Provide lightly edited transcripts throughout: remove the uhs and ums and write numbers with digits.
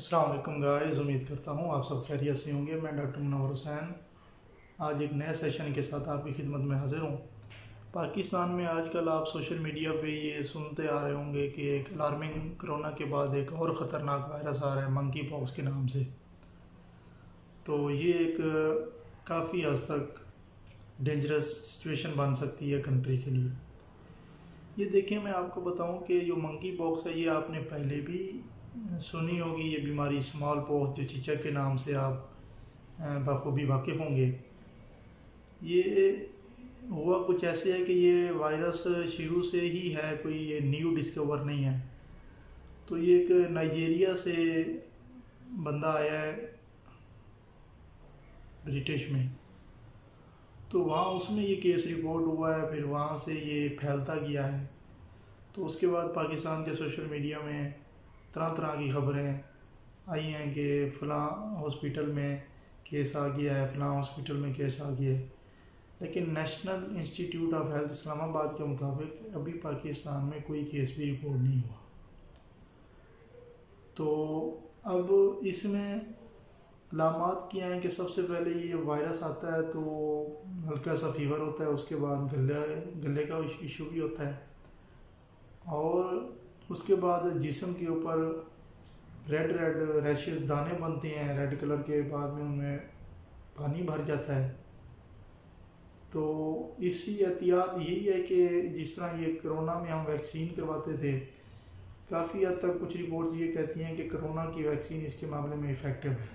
अस्सलाम वालेकुम गाइस, उम्मीद करता हूँ आप सब खैरियत से होंगे। मैं डॉक्टर मुनव्वर हुसैन आज एक नए सेशन के साथ आपकी खिदमत में हाजिर हूँ। पाकिस्तान में आजकल आप सोशल मीडिया पे ये सुनते आ रहे होंगे कि एक अलार्मिंग कोरोना के बाद एक और ख़तरनाक वायरस आ रहा है मंकी पॉक्स के नाम से। तो ये एक काफ़ी हद तक डेंजरस सिचुएशन बन सकती है कंट्री के लिए। ये देखें, मैं आपको बताऊं कि जो मंकी पॉक्स है ये आपने पहले भी सुनी होगी। ये बीमारी स्मॉल पॉक्स जो चिचक के नाम से आप बखूबी वाकिफ़ होंगे। ये हुआ कुछ ऐसे है कि ये वायरस शुरू से ही है, कोई ये न्यू डिस्कवर नहीं है। तो ये एक नाइजीरिया से बंदा आया है ब्रिटिश में, तो वहाँ उसमें ये केस रिपोर्ट हुआ है, फिर वहाँ से ये फैलता गया है। तो उसके बाद पाकिस्तान के सोशल मीडिया में तरह तरह की खबरें आई हैं कि फ़लाँ हॉस्पिटल में केस आ गया है, फ़लाँ हॉस्पिटल में केस आ गया है। लेकिन national institute of health Islamabad के मुताबिक अभी पाकिस्तान में कोई केस भी रिपोर्ट नहीं हुआ। तो अब इसमें अलामात क्या हैं कि सबसे पहले ये वायरस आता है तो हल्का सा फीवर होता है, उसके बाद गले का इशू भी होता है, और उसके बाद जिस्म के ऊपर रेड रैशेस दाने बनते हैं रेड कलर के, बाद में उनमें पानी भर जाता है। तो इसकी एहतियात यही है कि जिस तरह ये कोरोना में हम वैक्सीन करवाते थे, काफ़ी हद तक कुछ रिपोर्ट्स ये कहती हैं कि कोरोना की वैक्सीन इसके मामले में इफ़ेक्टिव है।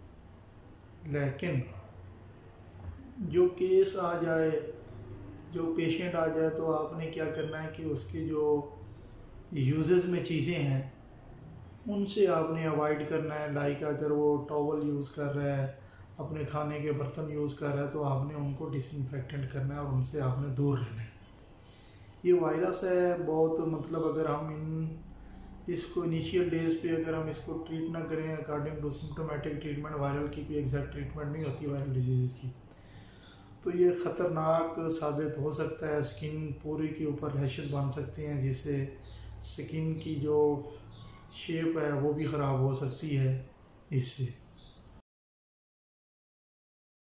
लेकिन जो केस आ जाए, जो पेशेंट आ जाए, तो आपने क्या करना है कि उसके जो यूजेस में चीज़ें हैं उनसे आपने अवॉइड करना है। लाइक अगर वो टॉवल यूज़ कर रहा है, अपने खाने के बर्तन यूज़ कर रहा है, तो आपने उनको डिसइंफेक्टेंट करना है और उनसे आपने दूर रहना है। ये वायरस है बहुत, मतलब अगर हम इसको इनिशियल डेज पे अगर हम इसको ट्रीट ना करें according to symptomatic treatment, viral की कोई एग्जैक्ट ट्रीटमेंट नहीं होती वायरल डिजीज़ की, तो ये ख़तरनाक साबित हो सकता है। स्किन पूरी के ऊपर रैशेस बन सकते हैं, जिससे स्किन की जो शेप है वो भी ख़राब हो सकती है इससे।